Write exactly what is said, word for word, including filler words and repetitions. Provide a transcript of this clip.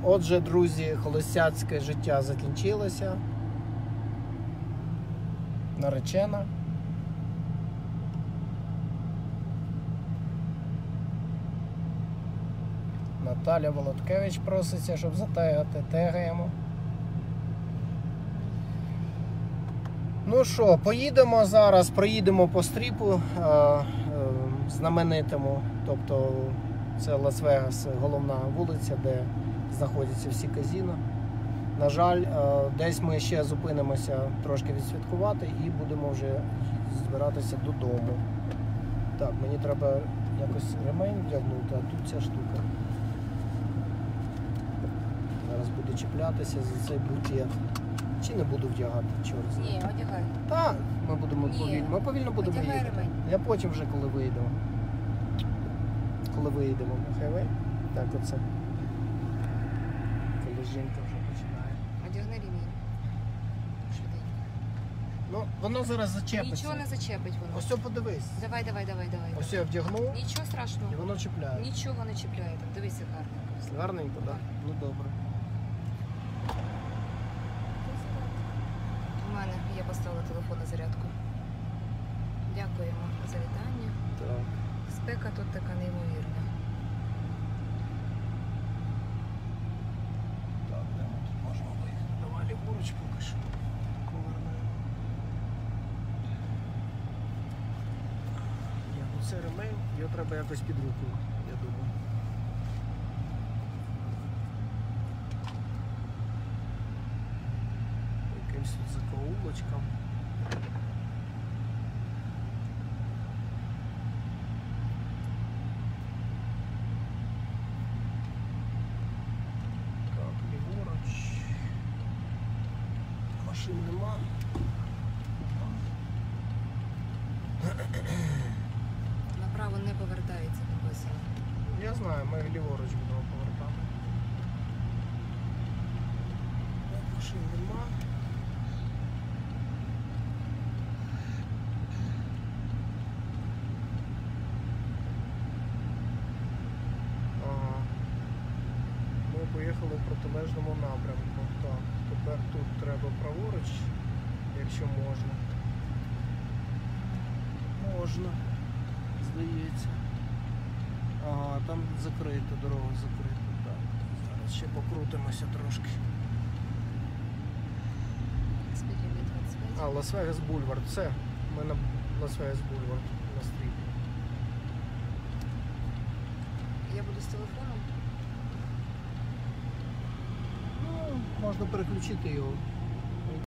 Отже, друзі, холостяцьке життя закінчилося. Наречена. Наталя Володкевич проситься, щоб затегати. Тегаємо. Ну що, поїдемо зараз, проїдемо по стріпу е, е, знаменитому. Тобто це Лас-Вегас, головна вулиця, де знаходяться всі казино. На жаль, е, десь ми ще зупинимося трошки відсвяткувати і будемо вже збиратися додому. Так, мені треба якось ремень вдягнути, а тут ця штука. Зараз буду чіплятися за цей букет. Чи не буду вдягати? Чорт знає. Ні, одягай. Так, ми будемо Ні. повільно. Ми повільно будемо Одягай їхати. ремень. Я потім вже, коли виїдемо. Коли виїдемо на хайвей. Так оце. Коли жінка вже починає. Одягни ремінь. Швиденько. Ну, воно зараз зачепиться. Нічого не зачепить воно. Ось це подивись. Давай, давай, давай, давай. Ось я вдягнув Нічого страшного. і воно чіпляє. Нічого не чіпляє. Так, дивися гарно. Гарненько, так? Да? Ну добре. У мене я поставила телефон на зарядку. Дякуємо за вітання. Так. Спека тут така неймовірна. Так, де ми тут можемо виїхати? Давай ліворуч поки що. Повернемо. Ні, ну це ремень, його треба якось під руку, я думаю. Якимсь тут закоулочком. Так, ліворуч. Машин нема. Направо не повертається, написано. Я знаю, ми ліворуч будемо повертати. Машин нема. Ага. Ми поїхали в протилежному напрямку. Так, тепер тут треба праворуч, якщо можна. Можна, здається. Ага, там закрито, дорога закрита. Так, зараз ще покрутимося трошки. А, Лас-Вегас Бульвард, все. Ми на Лас-Вегас Бульвард на стріпі. Я буду з телефоном. Ну, можна переключити його.